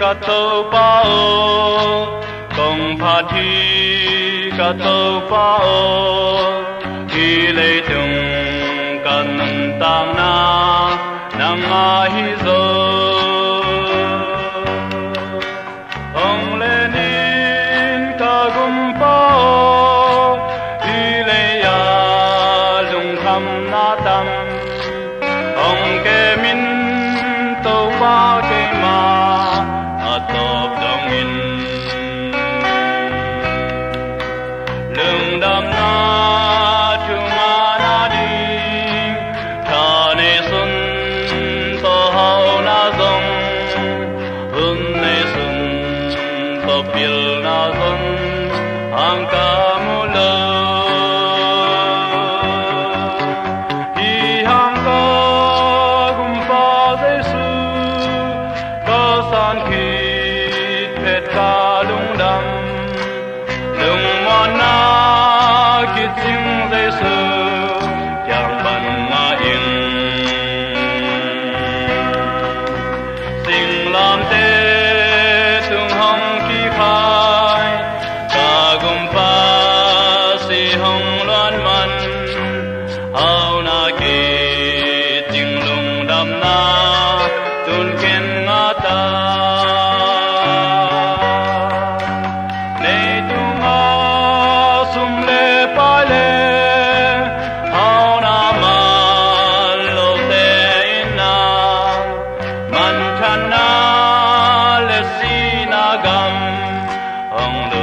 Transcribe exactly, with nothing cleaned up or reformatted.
cả tàu bao công phá thi cả tàu bao khi lấy tung cả nâng tang na nang ai rồi ông lên in cả gum bao khi lấy ya lung kham na tam ông kê min tàu ba kê ma top dong in lung dam na chung na ding tha ne sun to hao na dong hun ne sun to pil na dong ang ka mu lo hi hang ka gum pa de su ka san ki lung đam lung mon na ki chim dây sư chẳng ban ma in sing lam te tung hong ki khai ka gum pa si hong loan man hao na ki ching lung đam na tun ken nga ta on the